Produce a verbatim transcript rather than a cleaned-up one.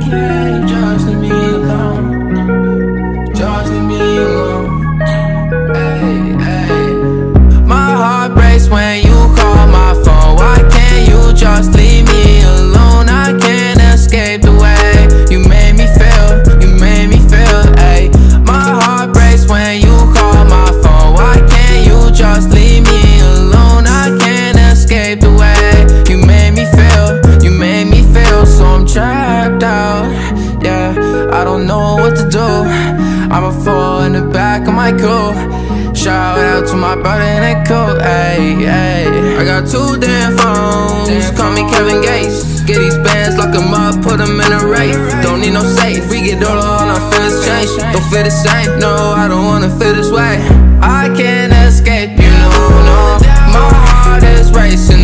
yeah, just leave me alone. Just leave me alone. Hey, hey. My heart breaks when you call my phone. Why can't you just leave me alone? I can't escape the way you made me feel. You made me feel, ayy. My heart breaks when you call my phone. Why can't you just leave me alone? I can't escape the way you made me feel. You made me feel, so I'm trapped out. Yeah, I don't know what to do. I'ma fall in the back of my coupe. Shout out to my brother in that coat, ayy, ayy. I got two damn phones, call me Kevin Gates. Get these bands, lock them up, put them in a race. Don't need no safe, we get all all our feelings change. Don't feel the same, no, I don't wanna feel this way. I can't escape, you know, no. My heart is racing.